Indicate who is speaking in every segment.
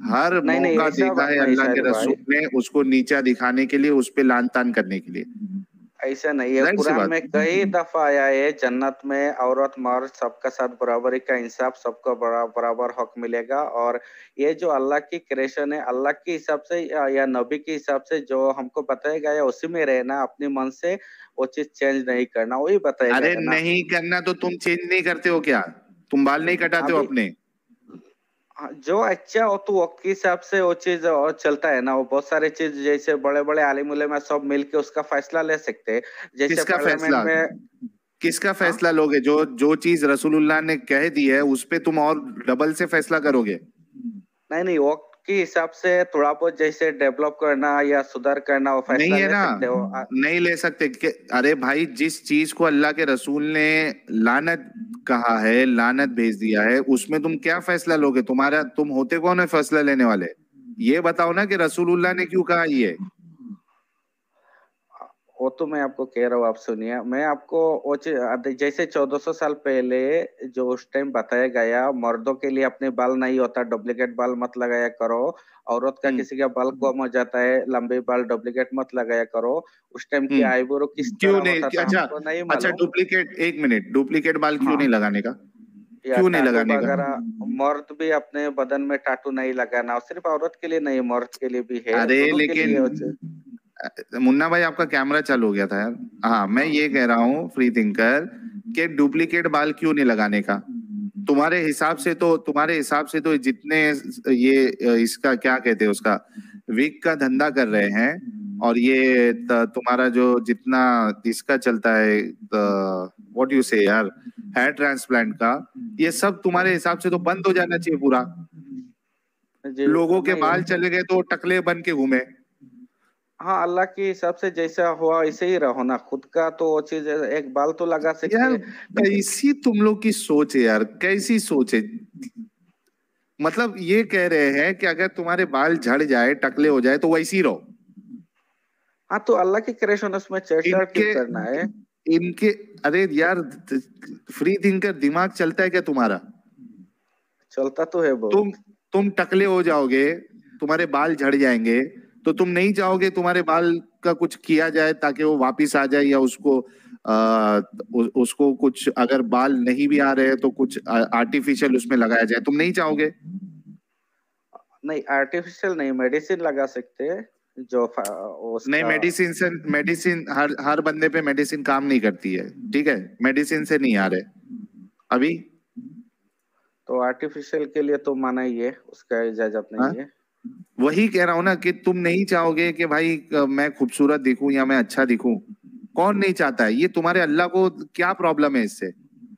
Speaker 1: हर
Speaker 2: नहीं नहीं,
Speaker 1: मौका
Speaker 2: ऐसा
Speaker 1: देखा
Speaker 2: बात
Speaker 1: है
Speaker 2: नहीं
Speaker 1: अल्लाह के
Speaker 2: शाहिर भाई,
Speaker 1: रसूल ने उसको नीचा दिखाने के लिए, उस पे लान तान करने के लिए।
Speaker 2: ऐसा नहीं है।
Speaker 1: जाहिर सी
Speaker 2: कुरान
Speaker 1: बात।
Speaker 2: में कई दफा आया है, जन्नत में औरत मर्द सबका साथ बराबरी का इंसाफ, सबको बराबर हक मिलेगा। और ये जो अल्लाह की क्रिएशन है, अल्लाह के हिसाब से या नबी के हिसाब से जो हमको बताया गया है उसी में रहना, अपने मन से वो चीज चेंज नहीं करना, वही बताया गया
Speaker 1: अरे
Speaker 2: है ना।
Speaker 1: नहीं करना तो तुम चेंज नहीं करते हो क्या? तुम बाल नहीं कटाते हो
Speaker 2: अभी
Speaker 1: अपने?
Speaker 2: जो अच्छा हो तो वक्त के हिसाब से वो चीज और चलता है ना। वो बहुत सारे चीज जैसे बड़े बड़े आलिम उलेमा सब मिलके उसका फैसला ले सकते हैं, जैसे
Speaker 1: किसका
Speaker 2: पार्लियामेंट
Speaker 1: फैसला?
Speaker 2: में।
Speaker 1: किसका
Speaker 2: हाँ,
Speaker 1: फैसला लोगे? जो जो चीज रसूलुल्लाह ने कह दी है उस पे तुम और डबल से फैसला करोगे?
Speaker 2: नहीं नहीं, वक्त के हिसाब से थोड़ा बहुत जैसे डेवलप करना या सुधार करना वो
Speaker 1: नहीं
Speaker 2: फैसला
Speaker 1: है
Speaker 2: ले
Speaker 1: ना,
Speaker 2: सकते हो।
Speaker 1: नहीं ले सकते अरे भाई, जिस चीज को अल्लाह के रसूल ने लानत कहा है, लानत भेज दिया है, उसमें तुम क्या फैसला लोगे? तुम होते कौन है फैसला लेने वाले? ये बताओ ना कि रसूलुल्लाह ने क्यों कहा ये।
Speaker 2: वो तो मैं आपको कह रहा हूँ, आप सुनिए। मैं आपको वो जैसे 1400 साल पहले जो उस टाइम बताया गया, मर्दों के लिए अपने बाल नहीं होता, डुप्लीकेट बाल मत लगाया करो। औरत का
Speaker 1: हम्म।
Speaker 2: किसी का बाल कम हो जाता है, लंबे बाल डुप्लीकेट मत लगाया करो। उस टाइम की आईब्रो किस
Speaker 1: क्यों
Speaker 2: तरह होता
Speaker 1: नहीं?
Speaker 2: था
Speaker 1: अच्छा,
Speaker 2: हमको नहीं
Speaker 1: अच्छा
Speaker 2: मालूम।
Speaker 1: डुप्लीकेट, एक मिनट, डुप्लीकेट बाल क्यों नहीं
Speaker 2: हाँ,
Speaker 1: लगाने का?
Speaker 2: या
Speaker 1: क्यों नहीं
Speaker 2: टाटू
Speaker 1: लगाने का?
Speaker 2: वगैरह, मर्द भी अपने बदन में टाटू नहीं लगाना, और सिर्फ औरत के लिए नहीं, मर्द के लिए भी है,
Speaker 1: अरे
Speaker 2: दोनों के
Speaker 1: लेकिन
Speaker 2: लिए
Speaker 1: मुन्ना भाई, आपका कैमरा चालू हो गया था यार। हाँ, मैं ये कह रहा हूँ फ्री थिंकर, कि डुप्लीकेट बाल क्यों नहीं लगाने का? तुम्हारे हिसाब से तो जितने ये इसका क्या कहते हैं उसका, विग का धंधा कर रहे हैं, और ये तुम्हारा जो जितना इसका चलता है, व्हाट यू से यार, हेयर ट्रांसप्लांट का, ये सब तुम्हारे हिसाब से तो बंद हो जाना चाहिए पूरा।
Speaker 2: जी
Speaker 1: लोगों के
Speaker 2: नहीं।
Speaker 1: बाल चले गए तो टकले बन के घूमे।
Speaker 2: हाँ, अल्लाह के हिसाब से जैसा हुआ वैसे ही रहो ना, खुद का तो वो चीज एक बाल तो लगा सकते
Speaker 1: यार
Speaker 2: हैं। लेकिन
Speaker 1: कैसी तुम लोग की सोच है यार, कैसी सोच है? मतलब ये कह रहे हैं कि अगर तुम्हारे बाल झड़ जाए, टकले हो जाए, तो वैसे ही रहो।
Speaker 2: हाँ, तो अल्लाह की क्रिएशन, उसमें छेड़छाड़ क्यों
Speaker 1: इनके
Speaker 2: करना है।
Speaker 1: इनके अरे यार, फ्री थिंकर दिमाग चलता है क्या तुम्हारा?
Speaker 2: चलता तो है
Speaker 1: तुम
Speaker 2: बहुत।
Speaker 1: तुम टकले हो जाओगे, तुम्हारे बाल झड़ जाएंगे, तो तुम नहीं चाहोगे तुम्हारे बाल का कुछ किया जाए ताकि वो वापिस आ जाए, या उसको उसको कुछ, अगर बाल नहीं भी आ रहे हैं तो कुछ आर्टिफिशियल उसमें लगाया जाए, तुम नहीं चाहोगे?
Speaker 2: नहीं, आर्टिफिशियल नहीं, मेडिसिन लगा सकते हैं जो
Speaker 1: नहीं,
Speaker 2: उसका।
Speaker 1: मेडिसिन हर हर बंदे पे मेडिसिन काम नहीं करती है, ठीक है? मेडिसिन से नहीं आ रहे अभी।
Speaker 2: तो आर्टिफिशियल के लिए तो मना ही है, उसका इजाजत
Speaker 1: हाँ,
Speaker 2: नहीं है।
Speaker 1: वही कह रहा हूं ना कि तुम नहीं चाहोगे कि भाई मैं खूबसूरत दिखूं या मैं अच्छा दिखूं। कौन नहीं चाहता है? ये तुम्हारे अल्लाह को क्या प्रॉब्लम है इससे?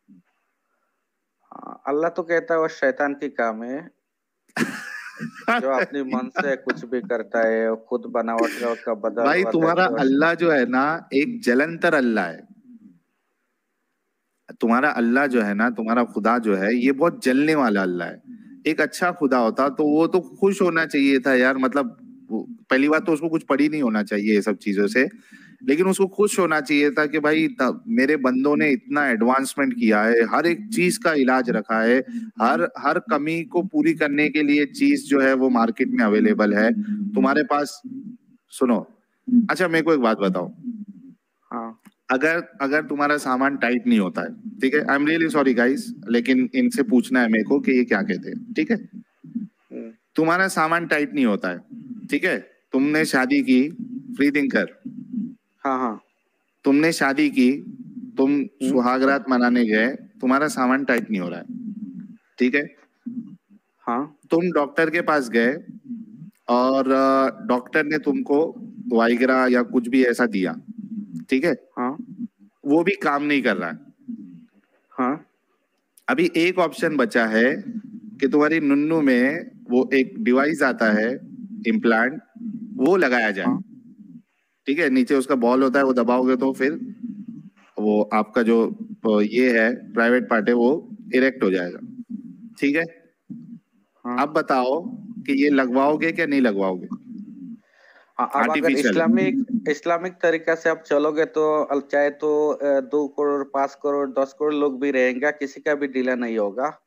Speaker 2: अल्लाह तो कहता है वो शैतान की काम है, जो अपने मन से कुछ भी करता है, वो खुद बनावट का बदल
Speaker 1: भाई तुम्हारा
Speaker 2: देते हो।
Speaker 1: अल्लाह जो है ना, एक जलंतर अल्लाह है। तुम्हारा अल्लाह जो है ना, तुम्हारा खुदा जो है, ये बहुत जलने वाला अल्लाह है। एक अच्छा खुदा होता तो वो तो खुश होना चाहिए था यार। मतलब पहली बात तो उसको कुछ पड़ी नहीं होना चाहिए ये सब चीजों से, लेकिन उसको खुश होना चाहिए था कि भाई मेरे बंदों ने इतना एडवांसमेंट किया है, हर एक चीज का इलाज रखा है, हर हर कमी को पूरी करने के लिए चीज जो है वो मार्केट में अवेलेबल है तुम्हारे पास। सुनो, अच्छा मेरे को एक बात बताओ,
Speaker 2: हाँ।
Speaker 1: अगर अगर तुम्हारा सामान टाइट नहीं होता है, ठीक है, I am really sorry guys, लेकिन इनसे पूछना है मेरे को कि ये क्या कहते हैं, ठीक है?
Speaker 2: हम्म।
Speaker 1: तुम्हारा सामान टाइट नहीं होता है, ठीक है, तुमने शादी की, फ्री थिंकर,
Speaker 2: हाँ हाँ।
Speaker 1: तुमने शादी की, तुम
Speaker 2: हम्म।
Speaker 1: सुहागरात मनाने गए, तुम्हारा सामान टाइट नहीं हो रहा है, ठीक है?
Speaker 2: हाँ
Speaker 1: तुम डॉक्टर के पास गए, और डॉक्टर ने तुमको वाइग्रा या कुछ भी ऐसा दिया, ठीक है?
Speaker 2: हाँ।
Speaker 1: वो भी काम नहीं कर रहा है।
Speaker 2: हाँ
Speaker 1: अभी एक ऑप्शन बचा है कि तुम्हारी नुन्नू में वो एक डिवाइस आता है, इम्प्लांट, वो लगाया जाए,
Speaker 2: हाँ।
Speaker 1: ठीक है? नीचे उसका बॉल होता है, वो दबाओगे तो फिर वो आपका जो ये है प्राइवेट पार्ट है, वो इरेक्ट हो जाएगा, ठीक है?
Speaker 2: हाँ।
Speaker 1: अब बताओ कि ये लगवाओगे क्या नहीं लगवाओगे?
Speaker 2: हाँ, अब अगर
Speaker 1: आर्टिफिशियल।
Speaker 2: इस्लामिक इस्लामिक तरीका से आप चलोगे तो चाहे तो 2 करोड़ 5 करोड़ 10 करोड़ लोग भी रहेंगे, किसी का भी ढीला नहीं होगा।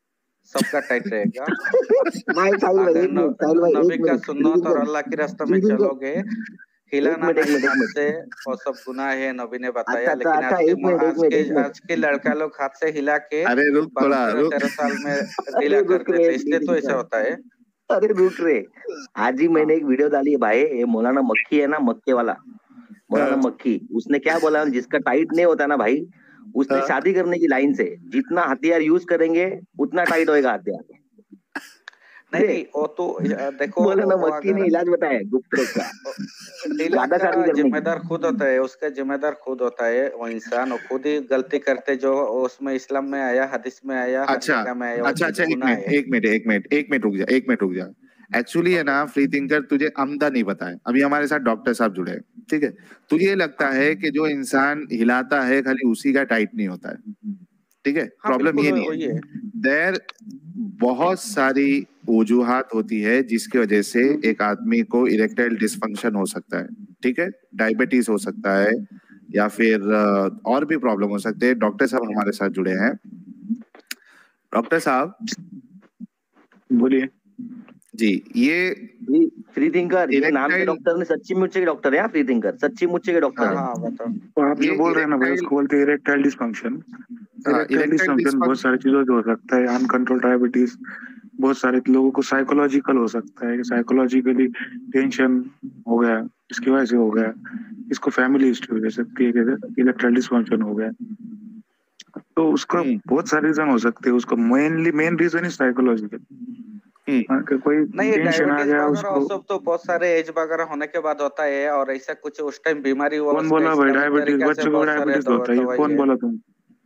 Speaker 2: सबका टाइट रहेगा।
Speaker 3: भाई साहिल भाई
Speaker 2: अगर
Speaker 3: एक मिनट, साहिल भाई
Speaker 2: नबी
Speaker 3: एक
Speaker 2: का
Speaker 3: मिनट,
Speaker 2: सुन्नत और अल्लाह के रास्ते में चलोगे, हिलाना
Speaker 3: एक
Speaker 2: नहीं
Speaker 3: मिनट,
Speaker 2: हाथ से, और सब गुनाह है, नबी ने बताया।
Speaker 3: अच्छा
Speaker 2: लेकिन
Speaker 3: अच्छा, एक मिनट एक मिनट एक मिनट,
Speaker 2: आज के लड़का लोग हाथ से हिला के
Speaker 1: अरे रुक
Speaker 2: 12
Speaker 1: थोड़ा
Speaker 2: 13
Speaker 1: रुक
Speaker 2: 13 साल में ढीला
Speaker 3: अरे
Speaker 2: कर
Speaker 3: रुक रे
Speaker 2: देते, इसलिए तो ऐसा
Speaker 3: फ्रीथिंकर,
Speaker 2: होता है।
Speaker 3: अरे रुक रे। आज ही मैंने
Speaker 2: हाँ
Speaker 3: एक वीडियो डाली है भाई, ये मौलाना मक्खी है ना, मक्के वाला मौलाना
Speaker 1: हाँ,
Speaker 3: मक्खी, उसने क्या बोला, जिसका टाइट नहीं होता ना भाई, उसने
Speaker 1: हाँ।
Speaker 3: शादी करने की लाइन से जितना हथियार यूज करेंगे उतना टाइट होएगा हथियार।
Speaker 2: नहीं नहीं, वो तो देखो,
Speaker 3: मौलाना
Speaker 2: वो
Speaker 3: मक्खी ने
Speaker 2: अगर
Speaker 3: इलाज बताया गुप्त रोग का,
Speaker 2: ढीला
Speaker 3: ज्यादा शादी
Speaker 2: का
Speaker 3: करने की।
Speaker 2: जिम्मेदार खुद होता है, उसका जिम्मेदार खुद होता है, वो इंसान, वो खुद ही गलती करते, जो उसमें इस्लाम में आया, हदीस में आया, हर
Speaker 1: अच्छा
Speaker 2: जगह में आया, वो
Speaker 1: अच्छा
Speaker 2: सब
Speaker 1: अच्छा, एक
Speaker 2: गुनाह
Speaker 1: मिनट
Speaker 2: है।
Speaker 1: एक मिनट एक मिनट एक मिनट रुक जा, एक मिनट रुक जा। एक्चुअली है
Speaker 2: ओके।
Speaker 1: ना फ्री थिंकर, तुझे अमदा नहीं पता है। अभी हमारे साथ डॉक्टर साहब जुड़े हैं, ठीक है। तुझे ये लगता
Speaker 2: हाँ
Speaker 1: है कि जो इंसान हिलाता है खाली उसी का टाइट नहीं होता है, ठीक है।
Speaker 2: हाँ,
Speaker 1: प्रॉब्लम
Speaker 2: बिल्कुल
Speaker 1: ये नहीं
Speaker 2: वही
Speaker 1: है।
Speaker 2: है।
Speaker 1: देर बहुत सारी वजूहात होती है जिसकी वजह से एक आदमी को इरेक्टाइल डिसफंक्शन हो सकता है, ठीक है। डायबिटीज हो सकता है, या फिर और भी प्रॉब्लम हो सकते हैं। डॉक्टर साहब हमारे साथ जुड़े हैं। डॉक्टर साहब
Speaker 4: बोलिए।
Speaker 1: जी, ये
Speaker 3: फ्री थिंकर, ये नाम के
Speaker 1: इरेक्टाइल,
Speaker 3: डॉक्टर ने सच्ची मुच्ची के डॉक्टर है, फ्री थिंकर सच्ची मुच्ची के डॉक्टर
Speaker 2: हाँ
Speaker 3: है।
Speaker 1: हाँ,
Speaker 2: हाँ, बताओ।
Speaker 4: तो आप
Speaker 1: ये
Speaker 4: जो बोल रहे हैं ना भाई,
Speaker 1: इरेक्टाइल,
Speaker 4: उसको बोलते हैं इरेक्टाइल डिस्फंक्शन।
Speaker 1: हाँ,
Speaker 4: इरेक्टाइल
Speaker 1: इरेक्टाइल
Speaker 4: डिस्फंक्शन बहुत
Speaker 1: डिसफंक्शन।
Speaker 4: सारी चीजों से हो सकता है, अनकंट्रोल डायबिटीज, बहुत सारे लोगों को साइकोलॉजिकल हो सकता है, साइकोलॉजिकली टेंशन हो गया, इसकी वजह से हो गया। इसको फैमिली हिस्ट्री हो सकती है कि इरेक्टाइल डिस्फंक्शन हो गया। तो उसका
Speaker 1: हम्म
Speaker 4: बहुत सारे रीजन हो सकते हैं, उसका मेन रीजन ही साइकोलॉजिकल।
Speaker 1: हम्म
Speaker 4: कोई
Speaker 2: नहीं, ये
Speaker 4: टेंशन आ
Speaker 2: डायबिटीज
Speaker 4: गया
Speaker 2: वगैरह वो
Speaker 4: उसको।
Speaker 2: सब तो बहुत सारे एज वगैरह होने के बाद होता है, और ऐसा कुछ उस टाइम बीमारी हुआ,
Speaker 4: कौन
Speaker 2: उसका
Speaker 4: बोला भाई
Speaker 2: इस्लामिक
Speaker 4: डायबिटीज?
Speaker 2: तरीका से
Speaker 4: बच्चों को
Speaker 2: बहुत सारे
Speaker 4: डायबिटीज होता है, ये
Speaker 2: दवाई
Speaker 4: कौन
Speaker 2: है।
Speaker 4: बोला तुम?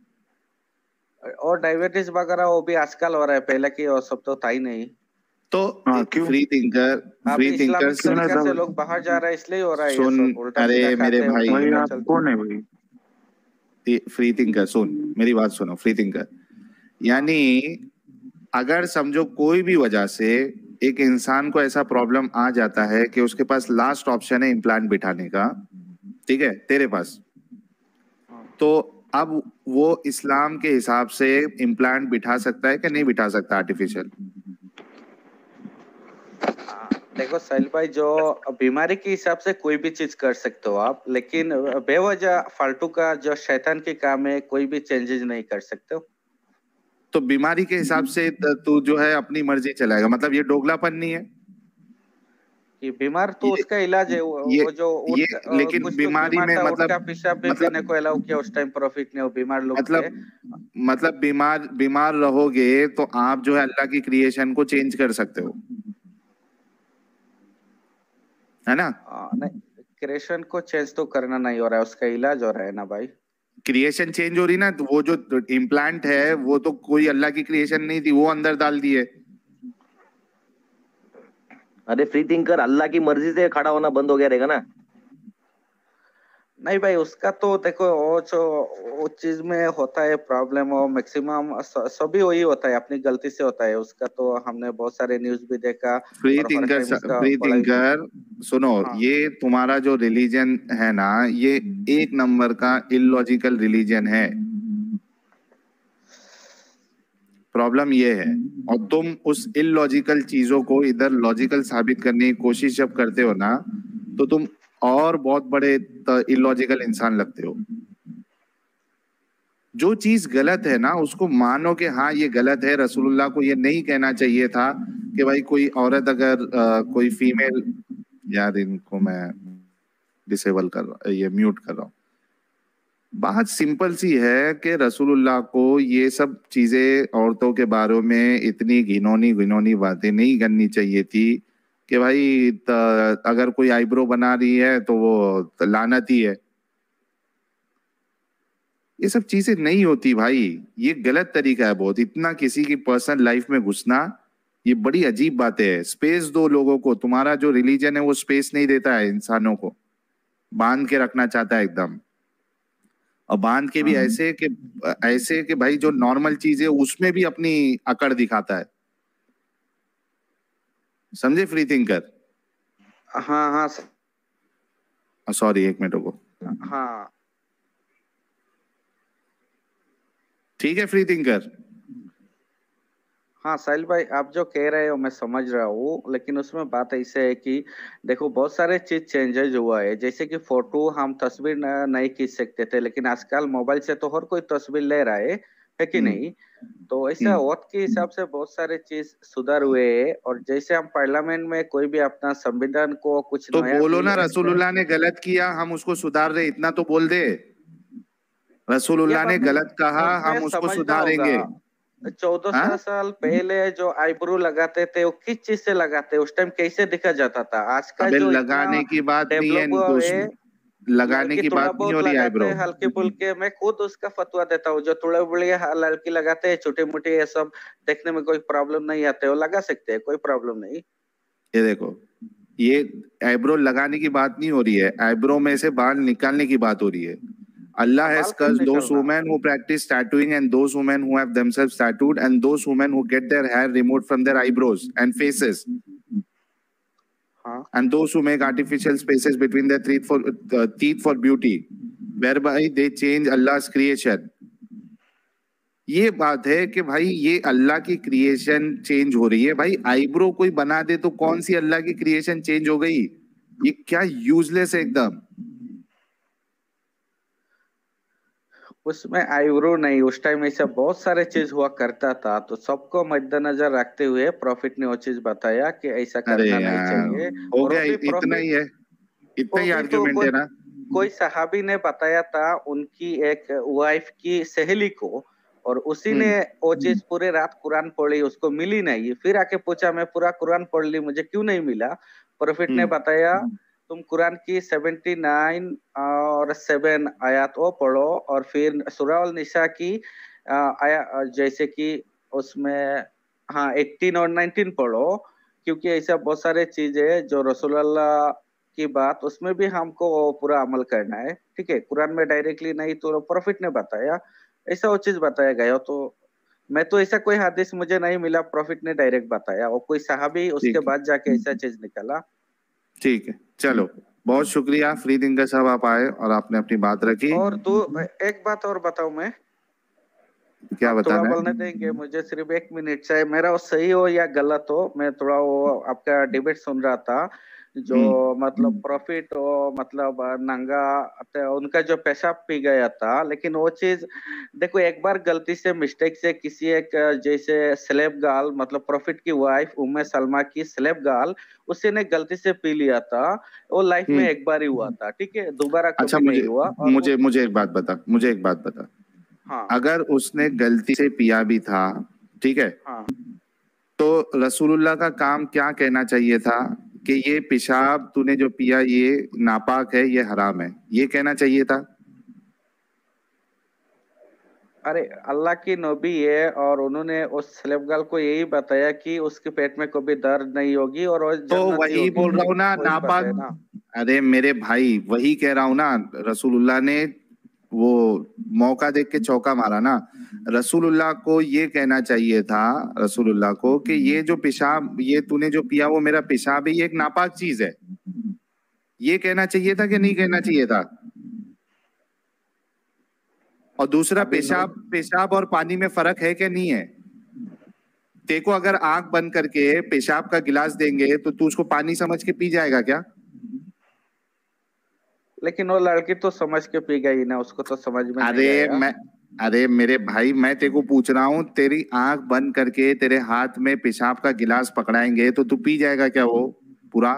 Speaker 2: और डायबिटीज वगैरह वो भी आजकल हो रहा है, पहले की वो सब तो था ही नहीं।
Speaker 1: तो
Speaker 4: हाँ क्यों?
Speaker 1: फ्री थिंकर,
Speaker 2: अभी
Speaker 1: फ्री थिंकर
Speaker 2: इस्लामिक
Speaker 4: क्यों ना
Speaker 2: तरीका से
Speaker 4: दवा?
Speaker 2: लोग बाहर जा रहे हैं, इसलिए हो रहा है ये
Speaker 1: सुन,
Speaker 2: सब, उल्टा
Speaker 1: अरे
Speaker 2: सीधा
Speaker 1: मेरे
Speaker 2: खाते हैं, उल्टा
Speaker 1: भाई,
Speaker 4: भाई
Speaker 2: सीधा
Speaker 4: आप
Speaker 2: चलते
Speaker 4: कौन
Speaker 2: हैं।
Speaker 4: है भाई?
Speaker 1: फ्री थिंकर सुन, मेरी बात सुनो। फ्री थिंकर
Speaker 2: हाँ
Speaker 1: यानी अगर समझो कोई भी वजह से एक इंसान को ऐसा प्रॉब्लम आ जाता है कि उसके पास लास्ट ऑप्शन है इम्प्लांट बिठाने का, ठीक है, तेरे पास,
Speaker 2: हाँ।
Speaker 1: तो अब वो इस्लाम के हिसाब से इम्प्लांट बिठा सकता है कि नहीं बिठा सकता आर्टिफिशियल?
Speaker 2: देखो साहिल भाई, जो बीमारी के हिसाब से कोई भी चीज कर सकते हो आप, लेकिन बेवजह फालतू का जो शैतान की काम है, कोई भी चेंजेस नहीं कर सकते हो।
Speaker 1: तो बीमारी के हिसाब से तू जो है अपनी मर्जी चलाएगा, मतलब ये दोगलापन नहीं है?
Speaker 2: कि बीमार तो
Speaker 1: ये
Speaker 2: उसका इलाज है,
Speaker 1: ये
Speaker 2: वो जो
Speaker 1: ये लेकिन
Speaker 2: कुछ लोग
Speaker 1: बीमारी
Speaker 2: बीमार
Speaker 1: में
Speaker 2: था, उठका
Speaker 1: मतलब,
Speaker 2: पेशाब भी पीने
Speaker 1: मतलब
Speaker 2: को अलाउ किया उस टाइम, प्रॉफिट नहीं, वो बीमार लोग थे।
Speaker 1: मतलब मतलब बीमार बीमार रहोगे तो आप जो है अल्लाह की क्रिएशन को चेंज कर सकते हो, है ना।
Speaker 2: नहीं, क्रिएशन को चेंज तो करना नहीं हो रहा है, उसका इलाज हो रहा है ना भाई।
Speaker 1: क्रिएशन चेंज हो रही ना, तो वो जो इम्प्लांट है वो तो कोई अल्लाह की क्रिएशन नहीं थी, वो अंदर डाल दिए।
Speaker 3: अरे फ्री थिंकर, अल्लाह की मर्जी से खड़ा होना बंद हो गया रहेगा ना।
Speaker 2: नहीं भाई, उसका तो देखो, वो जो वो चीज में होता है प्रॉब्लम, वो मैक्सिमम सभी वही होता है, अपनी गलती से होता है उसका, तो हमने बहुत सारे न्यूज भी देखा,
Speaker 1: फ्री
Speaker 2: और हर
Speaker 1: थिंकर,
Speaker 2: टाइम उसका
Speaker 1: फ्री
Speaker 2: बड़ा।
Speaker 1: थिंकर सुनो,
Speaker 2: हाँ
Speaker 1: ये तुम्हारा जो रिलीजन है ना, ये एक नंबर का इलॉजिकल रिलीजन है। प्रॉब्लम ये है, और तुम उस इलॉजिकल चीजों को इधर लॉजिकल साबित करने की कोशिश जब करते हो ना, तो तुम और बहुत बड़े इलॉजिकल इंसान लगते हो। जो चीज गलत है ना उसको मानो कि हाँ ये गलत है, रसूलुल्लाह को ये नहीं कहना चाहिए था कि भाई कोई औरत अगर कोई फीमेल, यार इनको मैं डिसेबल कर रहा, ये म्यूट कर रहा हूँ। बात सिंपल सी है कि रसूलुल्लाह को ये सब चीजें औरतों के बारे में इतनी घिनौनी घिनौनी बातें नहीं करनी चाहिए थी कि भाई अगर कोई आईब्रो बना रही है तो वो लानत ही है। ये सब चीजें नहीं होती भाई, ये गलत तरीका है बहुत, इतना किसी की पर्सनल लाइफ में घुसना, ये बड़ी अजीब बात है। स्पेस दो लोगों को, तुम्हारा जो रिलीजन है वो स्पेस नहीं देता है, इंसानों को बांध के रखना चाहता है एकदम, और बांध के भी ऐसे कि भाई जो नॉर्मल चीज है उसमें भी अपनी अकड़ दिखाता है। समझे फ्री थिंकर?
Speaker 2: हाँ हाँ
Speaker 1: सॉरी, एक मिनट रुको।
Speaker 2: हाँ
Speaker 1: ठीक है फ्री थिंकर?
Speaker 2: हाँ साहिल भाई, आप जो कह रहे हो मैं समझ रहा हूँ, लेकिन उसमें बात ऐसे है कि देखो बहुत सारे चीज चेंजेज हुआ है। जैसे कि फोटो हम तस्वीर नहीं खींच सकते थे, लेकिन आजकल मोबाइल से तो हर कोई तस्वीर ले रहा है कि
Speaker 1: हम्म।
Speaker 2: नहीं? तो ऐसा
Speaker 1: हम्म।
Speaker 2: वक्त के हिसाब से बहुत सारे चीज सुधार हुए हैं। और जैसे हम पार्लियामेंट में कोई भी अपना संविधान को कुछ
Speaker 1: तो
Speaker 2: नया
Speaker 1: बोलो
Speaker 2: बिल
Speaker 1: ना,
Speaker 2: लेके,
Speaker 1: रसूलुल्लाह ने गलत किया, हम उसको सुधार रहे, इतना तो बोल दे।
Speaker 2: ये
Speaker 1: रसूलुल्लाह ने
Speaker 2: बात
Speaker 1: गलत कहा,
Speaker 2: उनमें
Speaker 1: हम उसको
Speaker 2: समझना होगा।
Speaker 1: सुधारेंगे।
Speaker 2: 1400
Speaker 1: हाँ,
Speaker 2: साल पहले जो आईब्रो लगाते थे वो किस चीज से लगाते, उस टाइम कैसे दिखा जाता था? आज का
Speaker 1: अबे
Speaker 2: जो इतना
Speaker 1: लगाने की बात नहीं है
Speaker 2: डेवलप हुआ है,
Speaker 1: दोस्त, लगाने
Speaker 2: लड़की
Speaker 1: की
Speaker 2: थोड़ा
Speaker 1: बात नहीं हो
Speaker 2: बहुत
Speaker 1: रही
Speaker 2: लगाते
Speaker 1: आईब्रो।
Speaker 2: हैं हल्के फुल्के। मैं खुद उसका फतवा देता हूँ, जो थोड़ा बड़ी लड़की लगाते हैं छोटे मोटे, ये सब देखने में कोई प्रॉब्लम नहीं आते, वो लगा सकते हैं, कोई प्रॉब्लम नहीं।
Speaker 1: ये देखो, ये आईब्रो लगाने की बात नहीं हो रही है, आईब्रो में से बाल निकालने की बात हो रही है। Allah
Speaker 2: हाँ,
Speaker 1: has
Speaker 2: बाल क्यों
Speaker 1: cursed those
Speaker 2: निकलना?
Speaker 1: women who practice tattooing and those women who have themselves tattooed and those women who get their hair removed from their eyebrows and faces
Speaker 2: हाँ,
Speaker 1: and those who make artificial spaces between their teeth for beauty, whereby they change Allah's creation. ये बात है कि भाई ये अल्लाह की creation change हो रही है। भाई आईब्रो कोई बना दे तो कौन सी अल्लाह की क्रिएशन चेंज हो गई? ये क्या यूजलेस है एकदम।
Speaker 2: उसमें आईब्रो नहीं, उस टाइम ऐसा बहुत सारे चीज हुआ करता था, तो सबको मद्देनजर रखते हुए प्रॉफिट ने वो चीज बताया कि ऐसा
Speaker 1: अरे
Speaker 2: करना नहीं
Speaker 1: यार,
Speaker 2: चाहिए।
Speaker 1: हो
Speaker 2: और वो
Speaker 1: गया,
Speaker 2: भी
Speaker 1: इतना ही
Speaker 2: प्रॉफिट,
Speaker 1: है, इतना
Speaker 2: वो
Speaker 1: ही
Speaker 2: भी तो
Speaker 1: आर्ग्यूमेंट
Speaker 2: कोई
Speaker 1: है ना।
Speaker 2: कोई सहाबी ने बताया था उनकी एक वाइफ की सहेली को, और उसी ने
Speaker 1: हम्म।
Speaker 2: वो चीज पूरे रात कुरान पढ़ी, उसको मिली नहीं। फिर आके पूछा, मैं पूरा कुरान पढ़ ली, मुझे क्यों नहीं मिला? प्रॉफिट ने
Speaker 1: हम्म।
Speaker 2: बताया, तुम कुरान की 79 और 7 आयत वो पढ़ो, और फिर सूरह अल निसा की आया, जैसे कि उसमें, हाँ 18 और 19 पढ़ो। क्योंकि ऐसा बहुत सारे चीजें जो रसूलुल्लाह की बात, उसमें भी हमको पूरा अमल करना है। ठीक है, कुरान में डायरेक्टली नहीं, तो प्रॉफिट ने बताया, ऐसा वो चीज बताया गया। तो मैं तो ऐसा कोई हदीस मुझे नहीं मिला प्रॉफिट ने डायरेक्ट बताया, और कोई सहाबी उसके
Speaker 1: ठीक है,
Speaker 2: बाद जाके ऐसा चीज निकाला।
Speaker 1: ठीक है, चलो, बहुत शुक्रिया फ्रीदिंगर साहब, आप आए और आपने अपनी बात रखी।
Speaker 2: और दो, एक बात और बताऊं मैं?
Speaker 1: क्या
Speaker 2: आप थोड़ा
Speaker 1: बताना है?
Speaker 2: बोलने देंगे मुझे, सिर्फ 1 मिनट, चाहे मेरा वो सही हो या गलत हो। मैं थोड़ा वो आपका डिबेट सुन रहा था, जो मतलब प्रॉफिट हो, मतलब नंगा, उनका जो पेशाब पी गया था। लेकिन वो चीज देखो, एक बार गलती से मिस्टेक से किसी एक, जैसे स्लेब गर्ल, मतलब प्रॉफिट की वाइफ उम्मे सलमा की स्लेब गर्ल, उसी ने गलती से पी लिया था। वो लाइफ में
Speaker 1: हम्म।
Speaker 2: एक बार ही हुआ था, ठीक है, दोबारा
Speaker 1: अच्छा,
Speaker 2: कभी नहीं
Speaker 1: मुझे
Speaker 2: हुआ। और
Speaker 1: मुझे मुझे एक बात बता, मुझे एक बात बता,
Speaker 2: हाँ,
Speaker 1: अगर उसने गलती से पिया भी था, ठीक है,
Speaker 2: हाँ,
Speaker 1: तो रसूलुल्लाह का काम क्या कहना चाहिए था कि ये पेशाब तूने जो पिया ये नापाक है, ये हराम है, ये कहना चाहिए था।
Speaker 2: अरे अल्लाह की नबी है, और उन्होंने उस स्लेब गर्ल को यही बताया कि उसके पेट में कभी दर्द नहीं होगी और वो
Speaker 1: तो
Speaker 2: जन्नती
Speaker 1: वही
Speaker 2: होगी,
Speaker 1: बोल रहा हूँ ना,
Speaker 2: वही बताया
Speaker 1: नापाक।
Speaker 2: ना।
Speaker 1: अरे मेरे भाई, वही कह रहा हूँ ना, रसूलुल्लाह ने वो मौका देख के चौका मारा ना। रसूलुल्लाह को ये कहना चाहिए था, रसूलुल्लाह को, कि ये जो पेशाब ये तूने जो पिया वो मेरा पेशाब है, ये एक नापाक चीज है, ये कहना चाहिए था कि नहीं कहना चाहिए था? और दूसरा,
Speaker 2: अभी नो,
Speaker 1: पेशाब पेशाब और पानी में फर्क है कि नहीं है? तेको अगर आंख बंद करके पेशाब का गिलास देंगे तो तू उसको पानी समझ के पी जाएगा क्या?
Speaker 2: लेकिन वो लड़की तो समझ के पी गई ना, उसको तो समझ में नहीं
Speaker 1: अरे
Speaker 2: आया।
Speaker 1: मैं अरे मेरे भाई, मैं तेरे को पूछ रहा हूँ, तेरी आंख बंद करके तेरे हाथ में पेशाब का गिलास पकड़ाएंगे तो तू पी जाएगा क्या वो पूरा?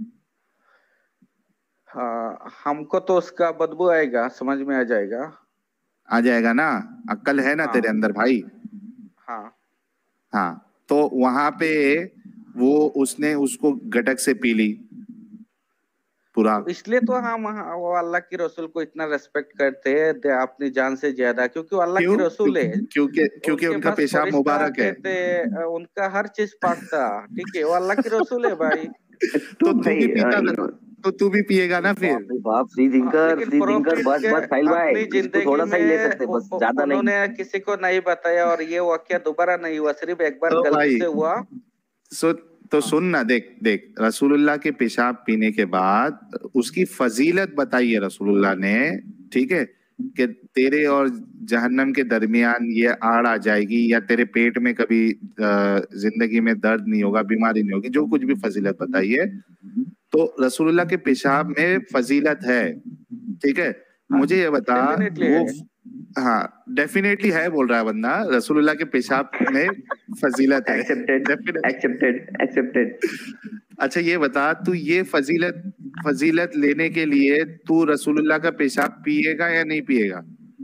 Speaker 2: हाँ, हमको तो उसका बदबू आएगा, समझ में आ जाएगा।
Speaker 1: आ जाएगा ना? अक्ल है ना तेरे
Speaker 2: हाँ,
Speaker 1: अंदर भाई?
Speaker 2: हाँ,
Speaker 1: हाँ, तो वहां पे वो उसने उसको गटक से पी ली पूरा।
Speaker 2: तो इसलिए तो हम वो अल्लाह की रसूल को इतना रेस्पेक्ट करते हैं, अपनी जान से ज्यादा, क्योंकि वो अल्लाह की
Speaker 1: क्यों?
Speaker 2: रसूल है।
Speaker 1: क्योंकि क्योंकि
Speaker 2: उनके
Speaker 1: उनका
Speaker 2: पास
Speaker 1: पेशाब
Speaker 2: फरिश्ता
Speaker 1: मुबारक
Speaker 2: आते
Speaker 1: है।
Speaker 2: थे, उनका हर चीज पाक था। ठीक है, वो अल्लाह की रसूल है भाई।
Speaker 3: तो
Speaker 1: तो तू
Speaker 3: भाई
Speaker 1: भी पीता था, तो तू भी पिएगा ना फिर?
Speaker 3: बाप रे बाप, फ्री
Speaker 2: हाँ,
Speaker 3: थिंकर,
Speaker 2: लेकिन
Speaker 3: फ्री थिंकर,
Speaker 2: प्रॉफिट
Speaker 3: बस
Speaker 2: के
Speaker 3: बस साहिल भाई,
Speaker 2: अपनी
Speaker 3: इसको
Speaker 2: जिंदगी
Speaker 3: थोड़ा सा ही ले
Speaker 2: में
Speaker 3: सकते, बस ज्यादा नहीं।
Speaker 2: उन्होंने किसी को नहीं बताया, और ये वाकया दोबारा नहीं हुआ, सिर्फ एक बार
Speaker 1: तो
Speaker 2: गलती
Speaker 1: भाई,
Speaker 2: से हुआ।
Speaker 1: सो तो
Speaker 2: हाँ,
Speaker 1: सुन ना, देख देख, रसूलुल्लाह के पेशाब पीने के बाद उसकी फजीलत बताई है रसूलुल्लाह ने, ठीक है, कि तेरे और जहन्नम के दरमियान ये आड़ आ जाएगी, या तेरे पेट में कभी जिंदगी में दर्द नहीं होगा, बीमारी नहीं होगी, जो कुछ भी फजीलत बताइए, तो रसूलुल्लाह के पेशाब में फजीलत है। ठीक है, मुझे ये बता वो, हाँ डेफिनेटली है बोल रहा है बंदा, रसूलुल्लाह के पेशाब में फजीलत है।
Speaker 3: एक्सेप्टेड।
Speaker 1: अच्छा ये बता, तू ये फजीलत लेने के लिए तू रसूलुल्लाह का पेशाब पिएगा या नहीं पिएगा?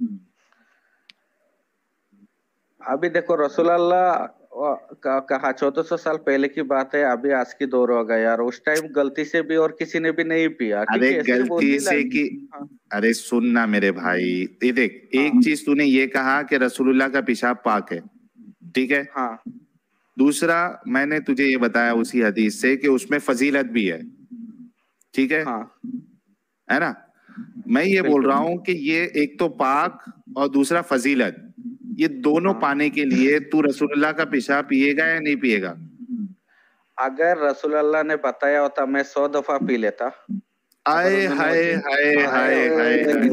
Speaker 2: अभी देखो रसूलुल्लाह कहा 1400 साल पहले की बात है, अभी आज की दौर होगा यार, उस टाइम गलती से भी और किसी ने भी नहीं पिया।
Speaker 1: अरे गलती से कि अरे सुनना मेरे भाई, ये देख, एक चीज तूने ये कहा कि रसूलुल्लाह का पेशाब पाक है, ठीक है,
Speaker 2: हाँ।
Speaker 1: दूसरा मैंने तुझे ये बताया उसी हदीस से कि उसमें फजीलत भी है, ठीक है, है ना? मैं ये बोल रहा हूं कि ये एक तो पाक और दूसरा फजीलत, ये दोनों पाने के लिए तू रसूलुल्लाह का पेशाब पिएगा या नहीं पिएगा?
Speaker 2: अगर रसूलुल्लाह ने बताया होता मैं 100 दफा पी लेता।
Speaker 1: आए हाय हाय हाय हाय,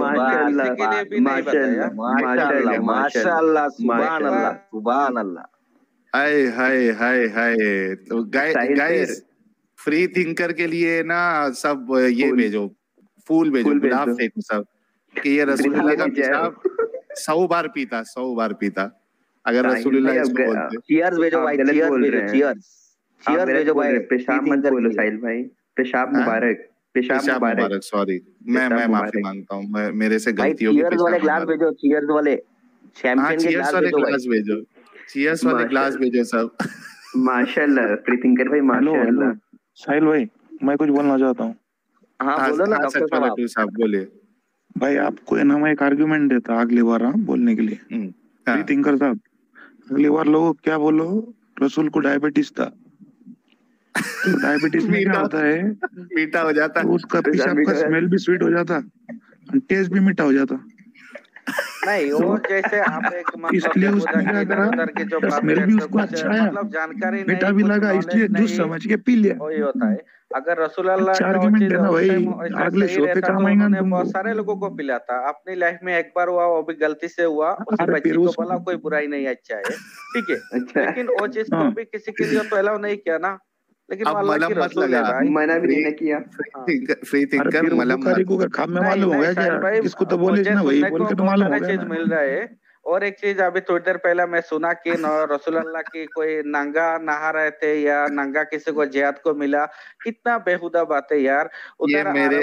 Speaker 1: हाय हाय हाय हाय। तो गाइस फ्री थिंकर के लिए ना सब ये भेजो, फूल भेजो, गुलाब फेंको सब, कि ये रसूलुल्लाह का पेशाब 100 बार पीता, 100 बार पीता, अगर रसूलुल्लाह इसको बोलते।
Speaker 3: चीयर्स भेजो भाई, चीयर्स भेजो, चीयर्स भेजो भाई, पेशाब मत बोलो साहिल भाई, पेशाब मुबारक, पेशाब मुबारक।
Speaker 1: सॉरी, मैं माफी मांगता हूँ, मेरे से गलती होगी।
Speaker 3: चीयर्स वाले ग्लास भेजो, चीयर्स वाले चैंपियन के ग्लास
Speaker 1: भेजो, चीयर्स वाले ग्लास भेजो सब।
Speaker 3: माशाल्लाह फ्री थिंकर भाई, माशाल्लाह।
Speaker 4: साहिल भाई मैं कुछ बोलना चाहता हूँ।
Speaker 3: हाँ बोलो ना डॉक्टर
Speaker 1: साहब, बोलिए
Speaker 4: भाई। आपको है ना मैं एक आर्गुमेंट देता अगली बार बोलने के लिए। फ्री थिंकर साहब, अगली बार लोग क्या बोलो, रसूल को डायबिटीज था, तो डायबिटीज में क्या होता है,
Speaker 1: मीठा हो जाता,
Speaker 4: तो उसका पेशाब का स्मेल भी स्वीट हो जाता, टेस्ट भी मीठा हो जाता।
Speaker 2: नहीं वो जैसे आप एक
Speaker 4: इसलिए उसने क्या करा, स्मेल भी उसको अच्छा आया,
Speaker 2: मतलब जानकारी
Speaker 4: मीठा भी लगा, इसलिए जूस समझ के पी लिया।
Speaker 2: वही होता है। अगर रसूलुल्लाह
Speaker 4: अच्छा आर्गुमेंट है ना भाई, अगले शो पे काम आएगा ना।
Speaker 2: बहुत सारे लोगों को पिलाता, अपनी लाइफ में एक बार हुआ, वो भी गलती से हुआ, उसी बच्ची को बोला कोई बुराई नहीं, अच्छा है, ठीक है, लेकिन वो चीज को भी किसी के लिए तो अलाउ नहीं किया ना, लेकिन
Speaker 1: अब मलम मत लगा,
Speaker 3: मना भी नहीं किया।
Speaker 1: फ्री थिंकर मलम मत,
Speaker 4: काम में मालूम हो गया क्या, इसको तो बोले ना भाई, बोल के तो मालूम हो गया
Speaker 2: चीज मिल रहा है। और एक चीज अभी थोड़ी देर पहले मैं सुना कि रसूलुल्लाह की कोई नंगा नहा रहे थे या नंगा किसी को जिहाद को मिला, कितना बेहुदा बात है यार।
Speaker 1: ये मेरे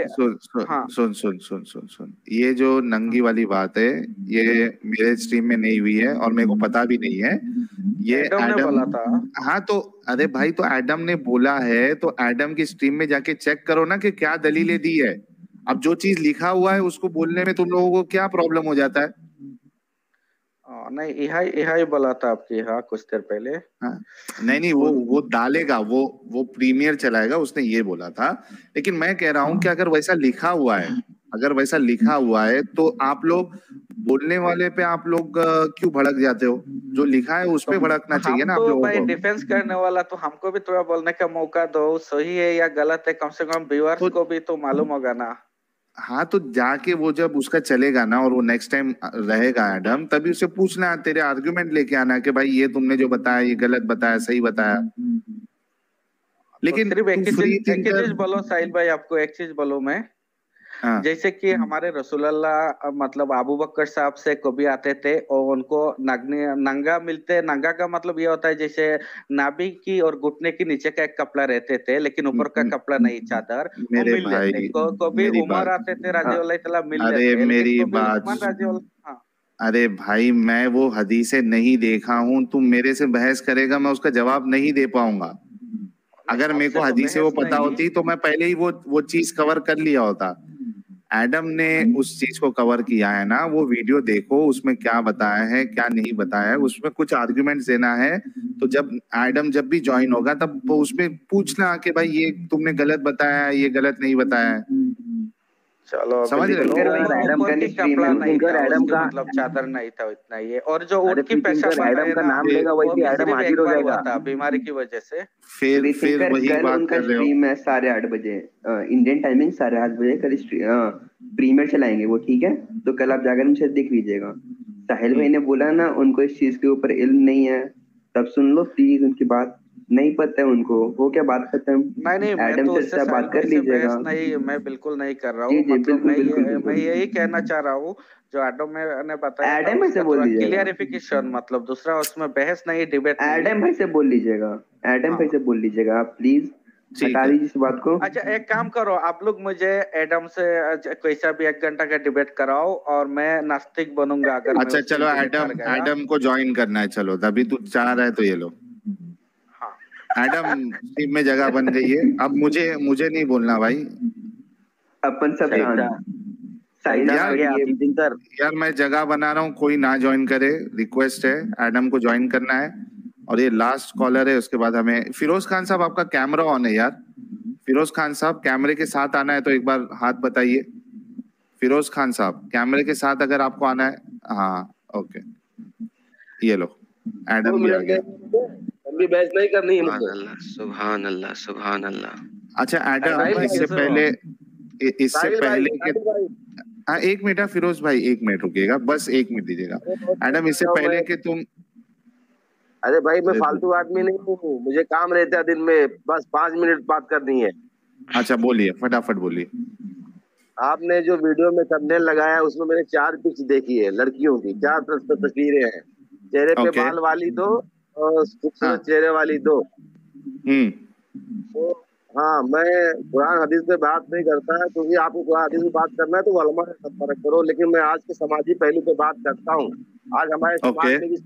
Speaker 1: सुन, ये जो नंगी वाली बात है, ये मेरे स्ट्रीम में नहीं हुई है और मेरे को पता भी नहीं है, ये
Speaker 2: एडम ने बोला था।
Speaker 1: हाँ तो अरे भाई, तो एडम ने बोला है तो एडम की स्ट्रीम में जाके चेक करो ना कि क्या दलीलें दी है। अब जो चीज लिखा हुआ है उसको बोलने में तुम लोगों को क्या प्रॉब्लम हो जाता है?
Speaker 2: नहीं यही बोला था आपकी, हाँ कुछ देर पहले।
Speaker 1: नहीं वो डालेगा, वो प्रीमियर चलाएगा, उसने ये बोला था। लेकिन मैं कह रहा हूँ कि अगर वैसा लिखा हुआ है, तो आप लोग बोलने वाले पे आप लोग क्यों भड़क जाते हो? जो लिखा है उस पे भड़कना चाहिए ना आप लोगों को।
Speaker 2: डिफेंस करने वाला तो हमको भी थोड़ा बोलने का मौका दो, सही है या गलत है, कम से कम व्यूअर्स को भी तो मालूम होगा ना।
Speaker 1: हाँ तो जाके वो जब उसका चलेगा ना और वो नेक्स्ट टाइम रहेगा एडम, तभी उसे पूछना, तेरे आर्गुमेंट लेके आना कि भाई ये तुमने जो बताया ये गलत बताया, सही बताया। लेकिन
Speaker 2: सिर्फ एक चीज बोलो साहिल भाई, आपको एक चीज बोलो मैं, जैसे कि हमारे रसूलुल्लाह मतलब अबू बकर साहब से कभी आते थे और उनको नंगा मिलते, नंगा का मतलब ये होता है जैसे नाभि की और घुटने के नीचे का एक कपड़ा रहते थे, लेकिन ऊपर का कपड़ा नहीं, चादर।
Speaker 1: मेरे भाई
Speaker 2: कभी उमर आते थे रज़ियल्लाहु अन्हु मिल लेते,
Speaker 1: मेरी बात, अरे भाई मैं वो हदीसें नहीं देखा हूँ, तुम मेरे से बहस करेगा, मैं उसका जवाब नहीं दे पाऊंगा। अगर मेरे को हदीसें वो पता होती तो मैं पहले ही वो चीज कवर कर लिया होता। एडम ने उस चीज को कवर किया है ना, वो वीडियो देखो, उसमें क्या बताया है क्या नहीं बताया है, उसमें कुछ आर्गुमेंट्स देना है। तो जब एडम जब भी ज्वाइन होगा तब वो उसमें पूछना कि भाई ये तुमने गलत बताया, ये गलत नहीं बताया।
Speaker 2: चलो
Speaker 1: समझ रहे हो?
Speaker 3: एडम का नहीं स्ट्रीम है,
Speaker 2: एडम का मतलब चादर नहीं था इतना ये, और जो ऊँट की पेशाब
Speaker 3: एडम का नाम लेगा वही एडम हाजिर हो जाएगा
Speaker 2: बीमारी की वजह से।
Speaker 1: फिर वही
Speaker 3: कल
Speaker 1: बात
Speaker 3: उनका
Speaker 1: कर रहे हो।
Speaker 3: स्ट्रीम है 8:30 बजे इंडियन टाइमिंग, 8:30 बजे कल प्रीमियर चलाएंगे वो, ठीक है? तो कल आप जाकर उनसे देख लीजिएगा। साहिल भाई ने बोला ना उनको इस चीज के ऊपर इल्म नहीं है, तब सुन लो प्लीज उनकी बात, नहीं पता है उनको, हो क्या बात खत्म।
Speaker 2: नहीं
Speaker 3: एडम से बात कर लीजिएगा।
Speaker 2: नहीं, मैं बिल्कुल नहीं कर रहा
Speaker 3: जी
Speaker 2: हूँ,
Speaker 3: जी
Speaker 2: मतलब
Speaker 3: बिल्कुल
Speaker 2: मैं यही कहना चाह रहा हूँ जो एडम ने बताया था
Speaker 3: एडम भाई से बोल लीजिएगा,
Speaker 2: क्लियरिफिकेशन, मतलब दूसरा उसमें बहस नहीं, डिबेट नहीं।
Speaker 3: एडम भाई से बोल लीजिएगा, एडम भाई से बोल लीजिएगा आप प्लीज, हटा दीजिए इस बात को।
Speaker 2: अच्छा एक काम करो आप लोग, मुझे एडम से कैसा भी 1 घंटा का डिबेट कराओ और मैं नास्तिक बनूंगा अगर
Speaker 1: अच्छा चलो एडम को ज्वाइन करना है, चलो तभी तू चाह रहा है तो ये लो।
Speaker 2: हाँ
Speaker 1: एडम टीम में जगह बन गई है, अब मुझे नहीं बोलना भाई,
Speaker 3: अपन सब
Speaker 1: यार मैं जगह बना रहा हूँ, कोई ना ज्वाइन करे, रिक्वेस्ट है, एडम को ज्वाइन करना है। और ये लास्ट कॉलर है, उसके बाद हमें फिरोज खान साहब आपका कैमरा ऑन है यार, फिरोज खान साहब कैमरे के साथ आना है तो एक बार हाथ बताइए। फिरोज खान साहब कैमरे के साथ अगर आपको आना है, हाँ ओके, ये लो एडम भी आ गया।
Speaker 5: भी बहस नहीं करनी है मुझे।
Speaker 6: सुभान अल्लाह सुभान अल्लाह।
Speaker 1: अच्छा एडम, इससे पहले के हाँ 1 मिनट है फिरोज भाई, 1 मिनट रुकिएगा, बस 1 मिनट दीजिएगा। एडम इससे पहले कि तुम,
Speaker 5: अरे भाई मैं फालतू आदमी नहीं हूँ, मुझे काम रहता है दिन में, बस 5 मिनट बात करनी है।
Speaker 1: अच्छा बोलिए, फटाफट बोलिए।
Speaker 5: आपने जो वीडियो में थंबनेल लगाया उसमें मैंने 4 पिक्स देखी है लड़कियों की, 4 तस्वीरें हैं, चेहरे पे बाल वाली 2 और खूबसूरत चेहरे वाली 2। तो हाँ, मैं कुरान हदीस पे बात नहीं करता है, क्योंकि आपको कुरान हदीस में बात करना है तो वलमा से फर्क करो, लेकिन मैं आज के समाजी पहलू पे बात करता हूँ। आज हमारे समाज में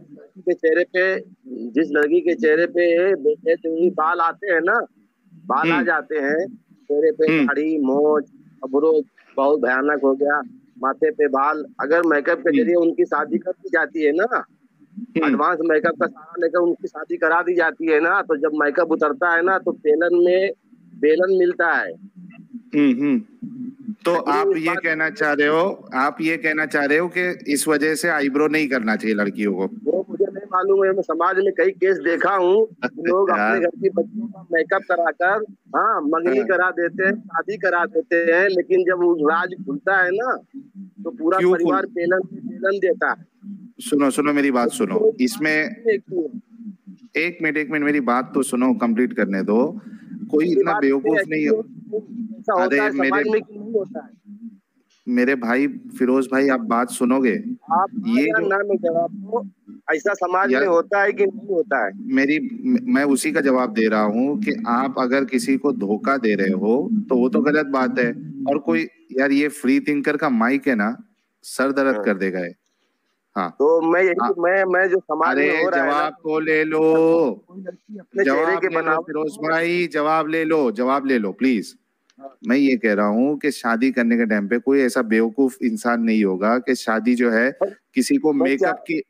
Speaker 5: जिस लड़की के चेहरे पे बाल आते हैं ना, बाल आ जाते हैं चेहरे पे, दाढ़ी मोछ अबरोज बहुत भयानक हो गया, माथे पे बाल, अगर मेकअप के जरिए उनकी शादी कर दी जाती है ना, एडवांस मेकअप का सहारा लेकर उनकी शादी करा दी जाती है ना, तो जब मेकअप उतरता है ना तो बेलन में बेलन मिलता है।
Speaker 1: तो आप ये कहना चाह रहे हो कि इस वजह से आईब्रो नहीं करना चाहिए लड़कियों को?
Speaker 5: वो मुझे नहीं मालूम है, मैं समाज में कई केस देखा हूँ, लोग अपने घर की बच्चियों का मेकअप कराकर मंगनी करा देते हैं, शादी करा देते हैं, लेकिन जब वो राज खुलता है ना तो पूरा परिवार बेलन देता है।
Speaker 1: सुनो मेरी बात सुनो, इसमें एक मिनट मेरी बात तो सुनो, कंप्लीट करने दो। कोई इतना बेवकूफ नहीं है। अरे मेरे भाई फिरोज भाई, आप बात सुनोगे?
Speaker 5: आप ये जवाब दो, ऐसा समाज में होता है कि नहीं होता है?
Speaker 1: मैं उसी का जवाब दे रहा हूँ कि आप अगर किसी को धोखा दे रहे हो तो वो तो गलत बात है। और कोई यार, ये फ्री थिंकर का माइक है ना, सर दर्द कर देगा ये। हाँ
Speaker 5: तो मैं जो समाज में हो रहा है,
Speaker 1: जवाब तो ले लो, जवाब ले लो फिरोज भाई, जवाब ले लो प्लीज। मैं ये कह रहा हूँ कि शादी करने के टाइम पे कोई ऐसा बेवकूफ इंसान नहीं होगा कि शादी जो है किसी को मेकअप की,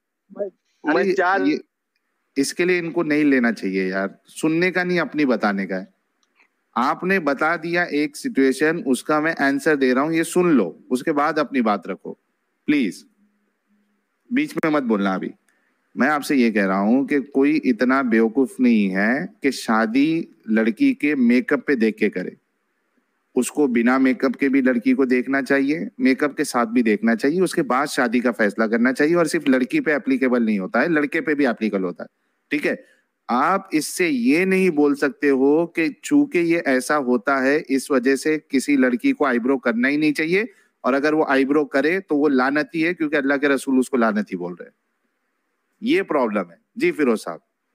Speaker 1: इसके लिए इनको नहीं लेना चाहिए यार, सुनने का नहीं अपनी बताने का है। आपने बता दिया एक सिचुएशन, उसका मैं आंसर दे रहा हूँ, ये सुन लो, उसके बाद अपनी बात रखो प्लीज, बीच में मत बोलना। अभी मैं आपसे ये कह रहा हूं कि कोई इतना बेवकूफ नहीं है कि शादी लड़की के मेकअप पे देख के करे। उसको बिना मेकअप के भी लड़की को देखना चाहिए, मेकअप के साथ भी देखना चाहिए, उसके बाद शादी का फैसला करना चाहिए। और सिर्फ लड़की पे एप्लीकेबल नहीं होता है, लड़के पे भी एप्लीकेबल होता है, ठीक है? आप इससे ये नहीं बोल सकते हो कि चूंकि ये ऐसा होता है इस वजह से किसी लड़की को आईब्रो करना ही नहीं चाहिए, और अगर वो आईब्रो करे तो वो लानती है क्योंकि अल्लाह के रसूल उसको लानती बोल रहे हैं। ये प्रॉब्लम है जी फिरोज साहब।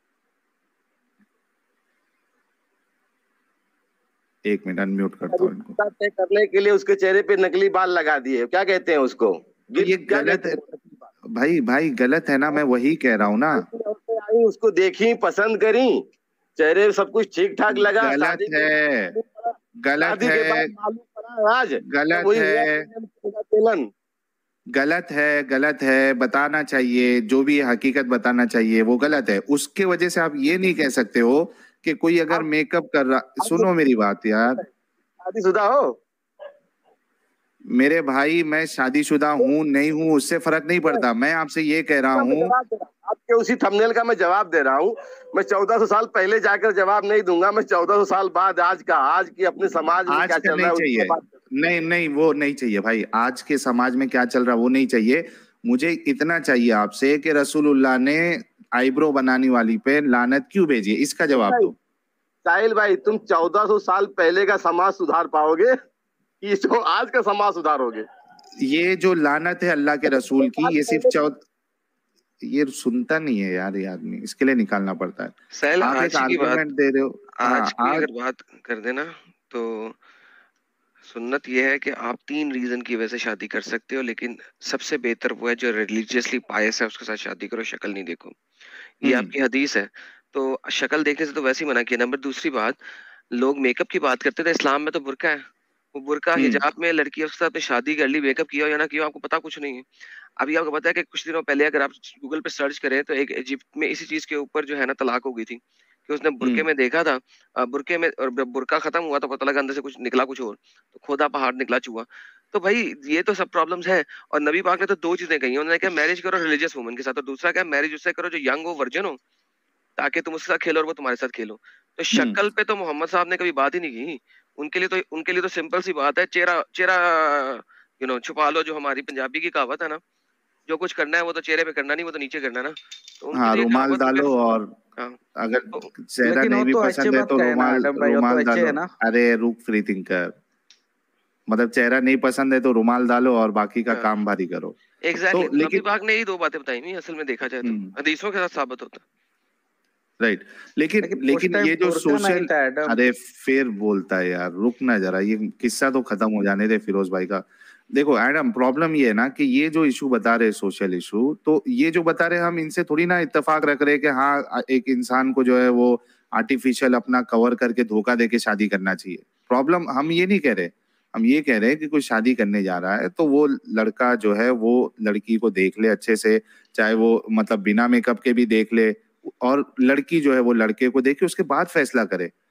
Speaker 1: एक मिनट अनम्यूट करता हूँ इनको।
Speaker 5: तय करने के लिए उसके चेहरे पे नकली बाल लगा दिए, क्या कहते हैं उसको?
Speaker 1: ये गलत है भाई गलत है ना, मैं वही कह रहा हूँ ना।
Speaker 5: उसको देखी, पसंद करी, चेहरे सब कुछ ठीक ठाक लगा,
Speaker 1: गलत है, बताना चाहिए, जो भी हकीकत बताना चाहिए वो गलत है। उसके वजह से आप ये नहीं कह सकते हो कि कोई अगर मेकअप कर रहा, सुनो मेरी बात यार,
Speaker 5: शादीशुदा हो
Speaker 1: मेरे भाई मैं शादीशुदा हूँ नहीं हूँ उससे फर्क नहीं पड़ता। मैं आपसे ये कह रहा हूँ,
Speaker 5: आपके उसी थंबनेल का मैं जवाब दे रहा हूँ। मैं 1400 साल पहले जाकर जवाब नहीं दूंगा, मैं 1400 साल बाद आज की अपने समाज में
Speaker 1: आज
Speaker 5: क्या
Speaker 1: का
Speaker 5: चल
Speaker 1: नहीं
Speaker 5: रहा है
Speaker 1: चाहिए।
Speaker 5: उसकी बात
Speaker 1: नहीं नहीं वो नहीं चाहिए भाई, आज के समाज में क्या चल रहा है वो नहीं चाहिए। मुझे इतना चाहिए आपसे कि रसूलुल्लाह ने आईब्रो बनाने वाली पे लानत क्यों भेजी, इसका जवाब दो।
Speaker 5: साहिल भाई, तुम 1400 साल पहले का समाज सुधार पाओगे कि जो आज का समाज सुधारोगे?
Speaker 1: ये जो लानत है अल्लाह के रसूल की, ये सिर्फ ये सुनता नहीं है यार, ये आदमी, इसके लिए निकालना पड़ता है।
Speaker 6: साहिल,
Speaker 1: आप एक आर्गुमेंट दे रहे हो।
Speaker 6: आज की
Speaker 1: आज
Speaker 6: अगर बात कर देना तो सुन्नत ये है कि आप 3 रीजन की वजह से शादी कर सकते हो, लेकिन सबसे बेहतर वो है जो रिलीजियसली पायस है उसके साथ शादी करो, शक्ल नहीं देखो। ये आपकी हदीस है, तो शक्ल देखने से तो वैसे ही मना किया। नंबर दूसरी बात, लोग मेकअप की बात करते थे, इस्लाम में तो बुर्का है, वो बुर्का हिजाब में लड़की उसके साथ शादी कर ली, मेकअप किया या ना किया आपको पता कुछ नहीं है। अभी आपको पता है कि कुछ दिनों पहले अगर आप गूगल पे सर्च करें तो एक इजिप्ट में इसी चीज के ऊपर जो है ना तलाक हो गई थी कि उसने बुरके में देखा था, बुरके में, और बुरका खत्म हुआ तो पता लगा अंदर से कुछ निकला कुछ और, तो खोदा पहाड़ निकला चूहा। तो भाई ये तो सब प्रॉब्लम्स है। और नबी पाक ने तो 2 चीजें कही, उन्होंने कहा मैरिज करो रिलीजियस वुमन के साथ, और दूसरा क्या, मैरिज उससे करो जो यंग हो, वर्जिन हो, ताकि तुम उसके साथ खेलो और वो तुम्हारे साथ खेलो। तो शक्ल पे तो मोहम्मद साहब ने कभी बात ही नहीं की। उनके लिए तो सिंपल सी बात है, चेहरा चेहरा छुपा लो, जो हमारी पंजाबी की कहावत है ना, जो कुछ करना है वो तो चेहरे पे करना नहीं, वो तो नीचे करना ना। तो उनके लिए
Speaker 1: रुमाल डालो, और अगर चेहरा नहीं भी पसंद है तो रुमाल डालो। अरे रुक, फ्री थिंकर, मतलब चेहरा नहीं पसंद है तो रुमाल डालो और बाकी का काम भारी करो।
Speaker 6: एग्जैक्टली। तो नबी पाक ने ही 2 बातें बताई नहीं, असल में देखा जाए तो हदीसों के साथ साबित होता।
Speaker 1: राइट, लेकिन ये जो सोशल, अरे फिर बोलता है यार, रुक ना जरा, ये किस्सा तो खत्म हो जाने दे फिरोज भाई का। देखो एडम, प्रॉब्लम ये है ना कि ये जो इशू बता रहे सोशल इशू, तो ये जो बता रहे हम इनसे थोड़ी ना इत्तेफाक रख रहे कि हाँ एक इंसान को जो है वो आर्टिफिशियल अपना कवर करके धोखा देके शादी करना चाहिए। प्रॉब्लम हम ये नहीं कह रहे, हम ये कह रहे हैं कि कोई शादी करने जा रहा है तो वो लड़का जो है वो लड़की को देख ले अच्छे से, चाहे वो मतलब बिना मेकअप के भी देख ले, और लड़की जो है वो लड़के को देखे, उसके बाद फैसला करे।